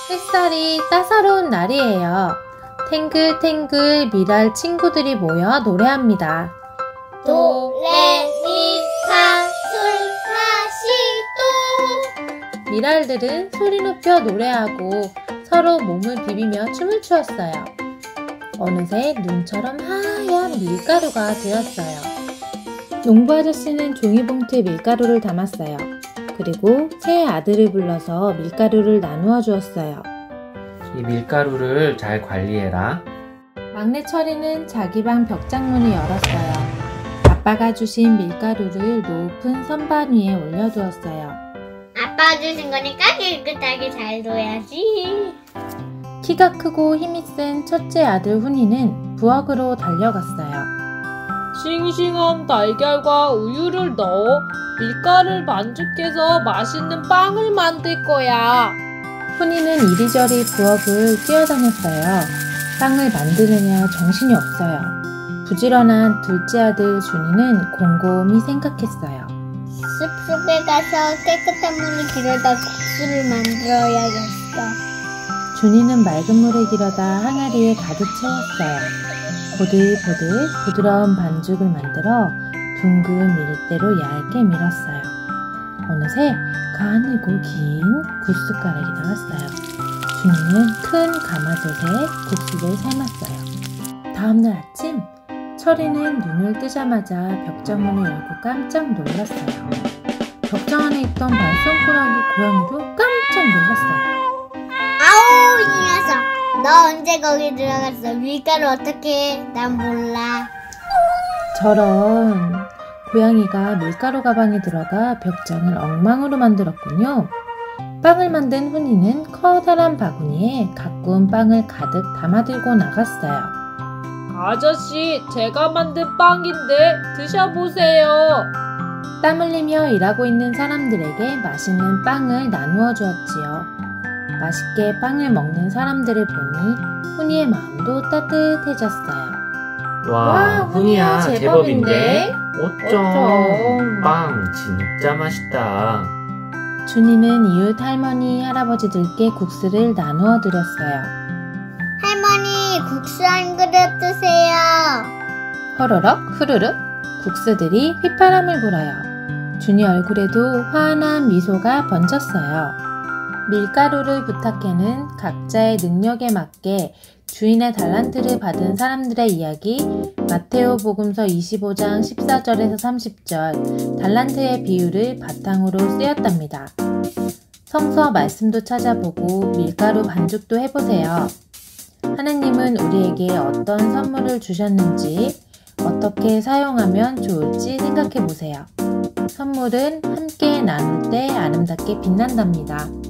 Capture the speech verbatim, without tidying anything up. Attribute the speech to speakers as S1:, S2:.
S1: 햇살이 따사로운 날이에요. 탱글탱글 미랄 친구들이 모여 노래합니다.
S2: 도, 레, 미, 파, 솔, 라, 시, 도.
S1: 미랄들은 소리 높여 노래하고 서로 몸을 비비며 춤을 추었어요. 어느새 눈처럼 하얀 밀가루가 되었어요. 농부 아저씨는 종이봉투에 밀가루를 담았어요. 그리고 새 아들을 불러서 밀가루를 나누어 주었어요.
S3: 이 밀가루를 잘 관리해라.
S1: 막내 철이는 자기 방 벽장문을 열었어요. 아빠가 주신 밀가루를 높은 선반 위에 올려두었어요.
S2: 아빠가 주신 거니까 깨끗하게 잘 둬야지.
S1: 키가 크고 힘이 센 첫째 아들 훈이는 부엌으로 달려갔어요.
S4: 싱싱한 달걀과 우유를 넣어 밀가루를 반죽해서 맛있는 빵을 만들 거야.
S1: 훈이는 이리저리 부엌을 뛰어다녔어요. 빵을 만드느냐 정신이 없어요. 부지런한 둘째 아들 준이는 곰곰이 생각했어요.
S2: 숲속에 가서 깨끗한 물을 길어다 국수를 만들어야겠어.
S1: 준이는 맑은 물에 길어다 항아리에 가득 채웠어요. 보들보들 부드러운 반죽을 만들어 둥근 밀대로 얇게 밀었어요. 어느새 가늘고 긴 국숫가락이 나왔어요. 준이는 큰 가마솥에 국수를 삶았어요. 다음날 아침, 철이는 눈을 뜨자마자 벽장문을 열고 깜짝 놀랐어요. 벽장 안에 있던 말썽꾸러기 고양이도 깜짝 놀랐어요.
S2: 아우, 이 녀석! 너 언제 거기 들어갔어? 밀가루 어떻게 해? 난 몰라.
S1: 저런, 고양이가 밀가루 가방에 들어가 벽장을 엉망으로 만들었군요. 빵을 만든 훈이는 커다란 바구니에 가꾼 빵을 가득 담아들고 나갔어요.
S4: 아저씨, 제가 만든 빵인데 드셔보세요.
S1: 땀 흘리며 일하고 있는 사람들에게 맛있는 빵을 나누어 주었지요. 맛있게 빵을 먹는 사람들을 보니 훈이의 마음도 따뜻해졌어요.
S3: 와,
S1: 와,
S3: 훈이야,
S1: 훈이야,
S3: 제법인데?
S1: 제법인데?
S3: 어쩜
S1: 어쩜.
S3: 빵 진짜 맛있다.
S1: 준이는 이웃 할머니, 할아버지들께 국수를 나누어 드렸어요.
S2: 할머니, 국수 한 그릇 드세요.
S1: 허러럭 후루룩 국수들이 휘파람을 불어요. 준이 얼굴에도 환한 미소가 번졌어요. 밀가루를 부탁해는 각자의 능력에 맞게 주인의 달란트를 받은 사람들의 이야기 마테오 복음서 이십오 장 십사 절에서 삼십 절 달란트의 비유를 바탕으로 쓰였답니다. 성서 말씀도 찾아보고 밀가루 반죽도 해보세요. 하느님은 우리에게 어떤 선물을 주셨는지 어떻게 사용하면 좋을지 생각해 보세요. 선물은 함께 나눌 때 아름답게 빛난답니다.